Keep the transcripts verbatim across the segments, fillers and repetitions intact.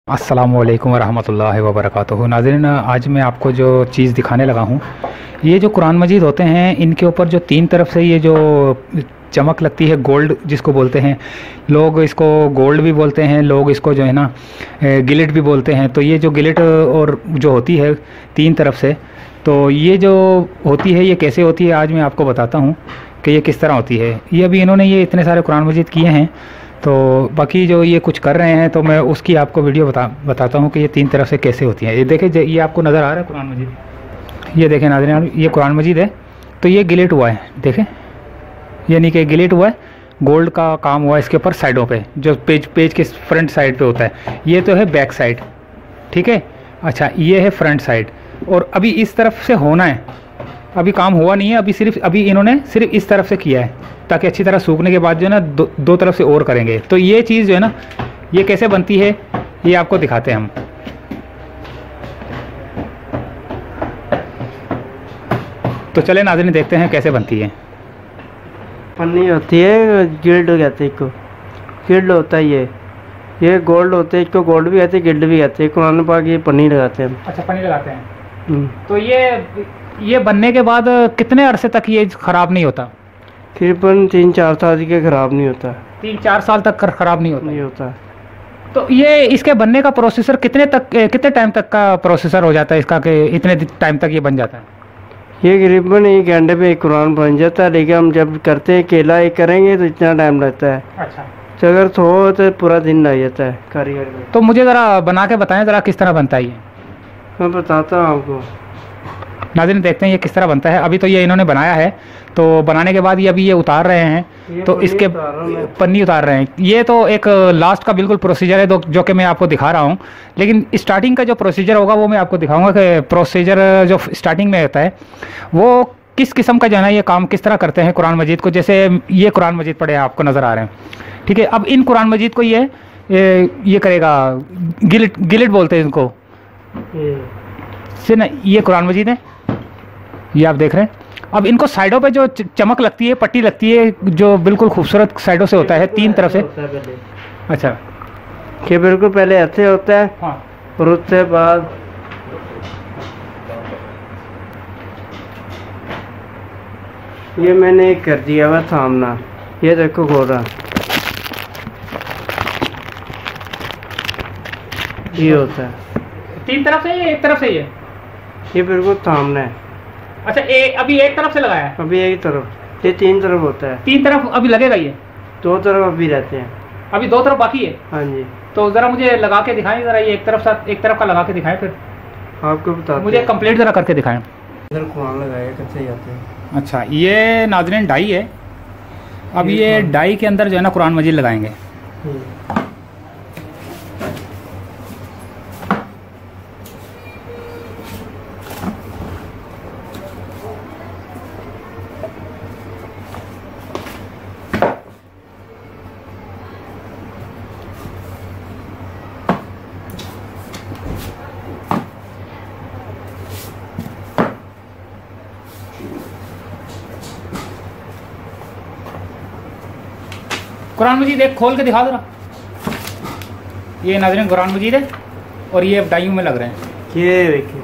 अस्सलामुअलैकुम वरहमतुल्लाहि वबरकातुहू। नाज़रीन, आज मैं आपको जो चीज़ दिखाने लगा हूँ, ये जो कुरान मजीद होते हैं, इनके ऊपर जो तीन तरफ से ये जो चमक लगती है, गोल्ड जिसको बोलते हैं, लोग इसको गोल्ड भी बोलते हैं, लोग इसको जो है ना गिलिट भी बोलते हैं। तो ये जो गिलिट और जो होती है तीन तरफ से, तो ये जो होती है ये कैसे होती है, आज मैं आपको बताता हूँ कि ये किस तरह होती है। ये अभी इन्होंने ये इतने सारे कुरान मजीद किए हैं, तो बाकी जो ये कुछ कर रहे हैं तो मैं उसकी आपको वीडियो बता बताता हूँ कि ये तीन तरफ से कैसे होती है। ये देखें, ये आपको नज़र आ रहा है कुरान मजीद, ये देखें नाज़रीन, ये कुरान मजीद है। तो ये गिलिट हुआ है, देखें, यानी कि गिलिट हुआ है, गोल्ड का काम हुआ है इसके ऊपर साइडों पे, जो पेज पेज के फ्रंट साइड पे होता है। ये तो है बैक साइड, ठीक है। अच्छा, ये है फ्रंट साइड, और अभी इस तरफ से होना है, अभी काम हुआ नहीं है, अभी सिर्फ अभी इन्होंने सिर्फ इस तरफ से किया है, ताकि अच्छी तरह सूखने के बाद जो है ना दो, दो तरफ से और करेंगे। तो ये चीज़ जो है ना, ये कैसे बनती है ये आपको दिखाते हैं हम। तो चले नाज़रीन, देखते हैं कैसे बनती है। पन्नी होती है, गिल्ड कहते हैं इसको, गिल्ड होता है ये ये गोल्ड होते हैं, इसको गोल्ड भी कहते हैं, गिल्ड भी कहते हैं। कुरान पाक ये पन्नी लगाते हैं। अच्छा, पन्नी लगाते हैं। तो ये ये बनने के बाद कितने अरसे तक ये ख़राब नहीं होता? तकरीबन तीन चार साल के ख़राब नहीं होता। तीन चार साल तक ख़राब नहीं होता? नहीं होता। तो ये इसके बनने का प्रोसेसर कितने तक कितने टाइम तक का प्रोसेसर हो जाता है इसका, कि इतने टाइम तक ये बन जाता है? ये करीबन एक घंटे में एक कुरान बन जाता है, लेकिन हम जब करते हैं केला एक करेंगे तो इतना टाइम लगता है। अच्छा, तो अगर तो, तो पूरा दिन लग जाता है कारीगर में। तो मुझे ज़रा बना के बताएं ज़रा किस तरह बनता है ये। मैं बताता हूँ आपको। नाज़रीन, देखते हैं ये किस तरह बनता है। अभी तो ये इन्होंने बनाया है, तो बनाने के बाद ये अभी ये उतार रहे हैं, तो इसके पन्नी उतार रहे हैं। ये तो एक लास्ट का बिल्कुल प्रोसीजर है, तो जो कि मैं आपको दिखा रहा हूँ। लेकिन स्टार्टिंग का जो प्रोसीजर होगा वो मैं आपको दिखाऊंगा कि प्रोसीजर जो स्टार्टिंग में होता है वो किस किस्म का जो है ना ये काम किस तरह करते हैं कुरान मजीद को। जैसे ये कुरान मजीद पढ़े आपको नज़र आ रहे हैं, ठीक है। अब इन कुरान मजीद को ये ये करेगा, गिलिट गिलिट बोलते हैं इनको से ना। ये कुरान मजीद है, ये आप देख रहे हैं। अब इनको साइडों पे जो चमक लगती है, पट्टी लगती है, जो बिल्कुल खूबसूरत साइडों से होता है, तीन तरफ से। अच्छा, कि बिल्कुल पहले ऐसे होता है। हाँ। और उससे बाद ये मैंने एक कर दिया हुआ सामना, ये देखो घोड़ा, ये होता है तीन तरफ से, ये एक तरफ से, ये ये बिल्कुल सामने है। अच्छा, ए, अभी एक तरफ से लगाया है? अभी एक तरफ, ये तीन तरफ होता है। तीन तरफ अभी लगेगा, ये दो तरफ अभी रहते हैं। अभी दो तरफ बाकी है? हाँ जी। तो ज़रा मुझे लगा के दिखाएं ज़रा, ये एक तरफ साथ एक तरफ का लगा के दिखाएं, फिर आपको बता मुझे कंप्लीट ज़रा करके दिखाएं। इधर कुरान लगाया कैसे जाते हैं। अच्छा, ये नाज़रीन डाई है। अब ये डाई के अंदर जो है ना कुरान मजीद लगाएंगे। कुरान मजीद एक खोल के दिखा दो ना। ये नाज़रीन कुरान मजीद है, और ये डाइयों में लग रहे हैं। ये देखिए,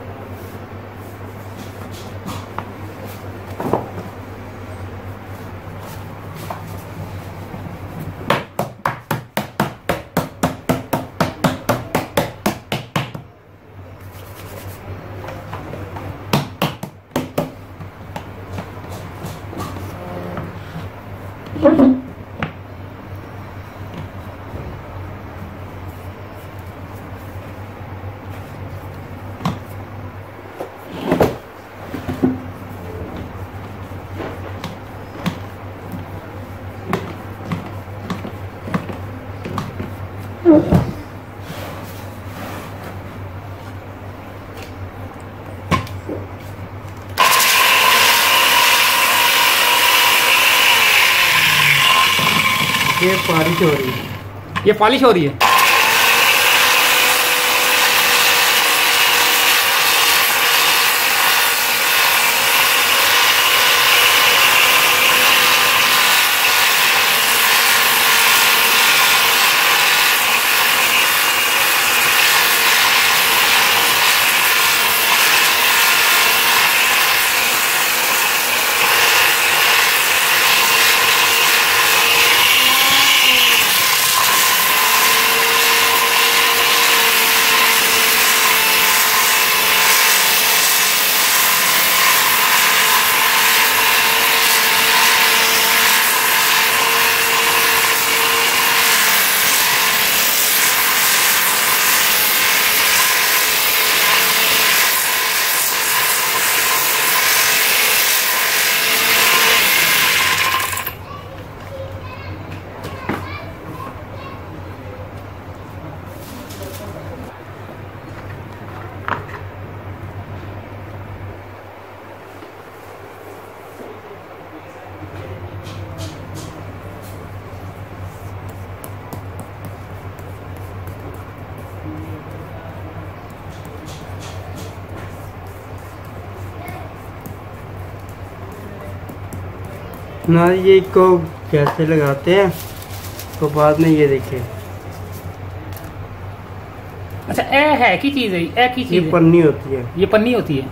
ये पॉलिश हो रही है। ये पॉलिश हो रही है। ना ये इसको कैसे लगाते हैं तो बाद में ये देखिए। अच्छा, ए है की चीज है, ए की ये चीज है। पन्नी होती है। ये पन्नी होती है।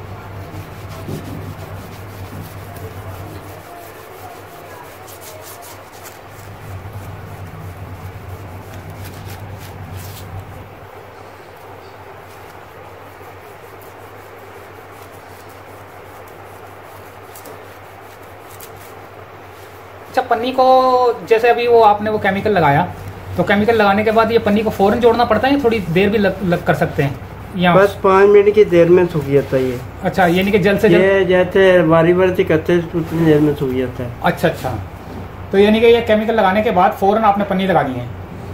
अच्छा, पन्नी को जैसे अभी वो आपने वो केमिकल लगाया, तो केमिकल लगाने के बाद ये पन्नी को फौरन जोड़ना पड़ता है या थोड़ी देर भी लग, लग कर सकते हैं या बस पाँच मिनट की देर में सूख जाता है ये। अच्छा, ये नहीं कि जल्द से जल्द। ये जैसे बारी बारी से करते हैं उतनी देर में सूख जाता है। अच्छा अच्छा, तो यानी कि ये केमिकल लगाने के बाद फौरन आपने पन्नी लगा दी है।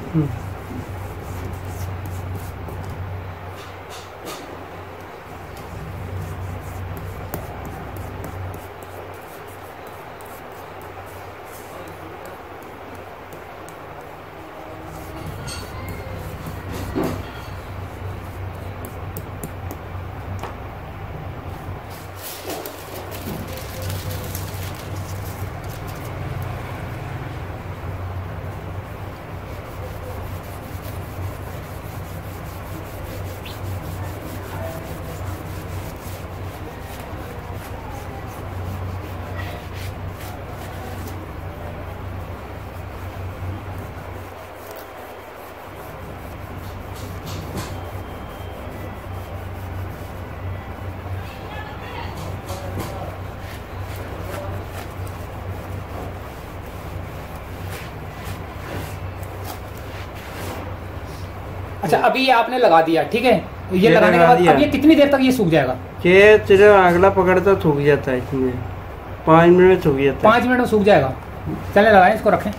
अच्छा, अभी ये आपने लगा दिया, ठीक है। ये, ये लगाने के लगा बाद दिया। अब ये कितनी देर तक ये सूख जाएगा? ये तेरे अगला पकड़ता सूख जाता है इसमें, पाँच मिनट में सूख जाता है। पाँच मिनट में सूख जाएगा। चले लगाएं, इसको रखें।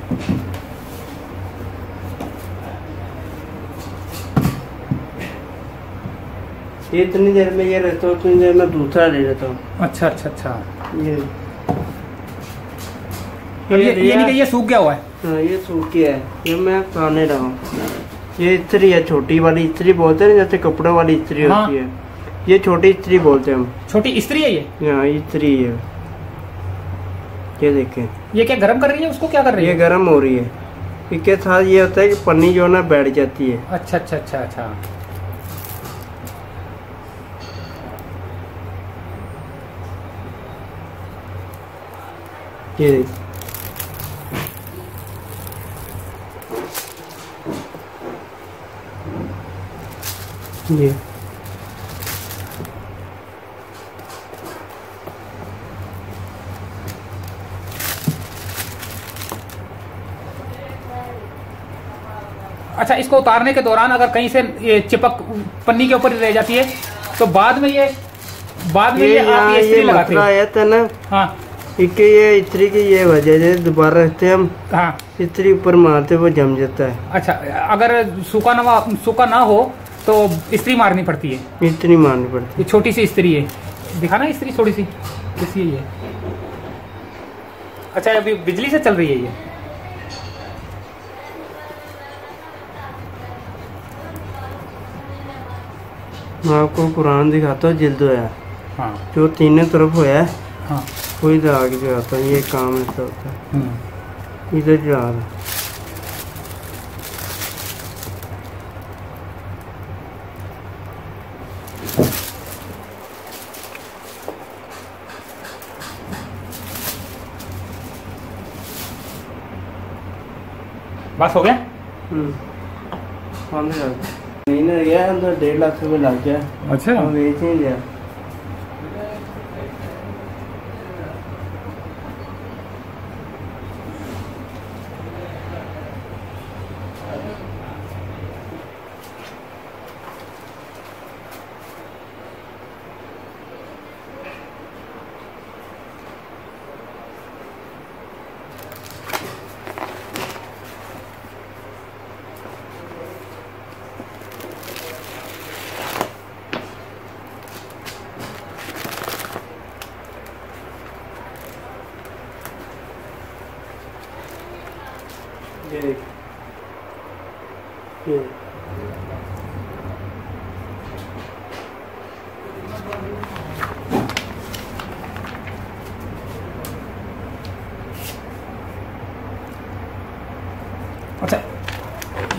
ये इतनी देर में ये रहता हूँ, उतनी देर में दूसरा ले लेता हूँ। अच्छा अच्छा अच्छा, ये तो ये ये नहीं कि ये सूख गया हुआ है। हाँ, ये सूख गया है। ये मैं खाने रहा हूँ। ये इस्त्री है, छोटी वाली इस्त्री बोलते हैं, जैसे कपड़ों वाली इस्त्री हाँ। होती है। ये छोटी इस्त्री बोलते हैं हम। छोटी स्त्री है ये? हाँ, इस्त्री है। ये देखें, ये क्या गर्म कर रही है, उसको क्या कर रही ये है? गर्म हो रही है। इसके साथ ये होता है कि पन्नी जो है ना बैठ जाती है। अच्छा अच्छा अच्छा अच्छा, ये देख। ये अच्छा, इसको उतारने के दौरान अगर कहीं से ये चिपक पन्नी के ऊपर रह जाती है तो बाद में ये बाद में ये, ये आप ये ये इस्त्री लगाते मसला हो? आया था ना, हाँ इसके ये इस्त्री की ये वजह है, दोबारा रखते हम हाँ। इस्त्री ऊपर मारते वो जम जाता है। अच्छा, अगर सूखा ना सूखा ना हो तो इस्त्री मारनी पड़ती है? इतनी मारनी पड़ती ये छोटी सी इस्त्री है, दिखाना इस्त्री थोड़ी सी कैसी है ये। अच्छा, अभी बिजली से चल रही है ये? मैं आपको कुरान दिखाता हूँ, जिल्द है हाँ जो तीनों तरफ होया है, हाँ। वो इधर आगे दिखाता हूँ। ये काम ऐसा होता है, हम्म। इधर जा रहा है। बस हो गया? हम्म, पानी लग गया। महीने गया अंदर, डेढ़ लाख रुपये लग गया। अच्छा, वो बेच नहीं दिया।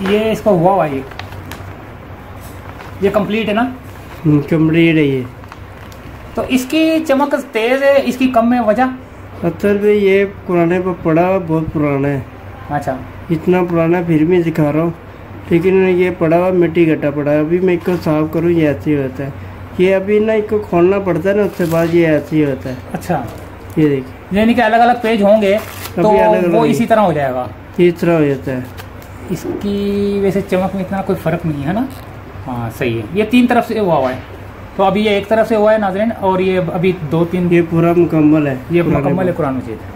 ये इसका हुआ हुआ ये ये कंप्लीट है ना? कंप्लीट है ये। तो इसकी चमक तेज है, इसकी कम है, वजह? असल में ये पुराने पर पड़ा हुआ बहुत पुराना है। अच्छा, इतना पुराना फिर भी दिखा रहा हूँ, लेकिन ये पड़ा हुआ मिट्टी घटा पड़ा है। अभी मैं इसको साफ करूँ ये ऐसे ही होता है। ये अभी ना इसको खोलना पड़ता है ना, उसके बाद ये ऐसे ही होता है। अच्छा, ये देखिए, यानी कि अलग अलग पेज होंगे तो अलग वो अलग इसी तरह हो जाएगा, इस तरह हो जाता है। इसकी वैसे चमक में इतना कोई फ़र्क नहीं है ना? हाँ सही है। ये तीन तरफ से हुआ हुआ है, तो अभी ये एक तरफ से हुआ है नाज़रीन, और ये अभी दो तीन, ये पूरा मुकम्मल है, ये मुकम्मल है कुरान मजीद।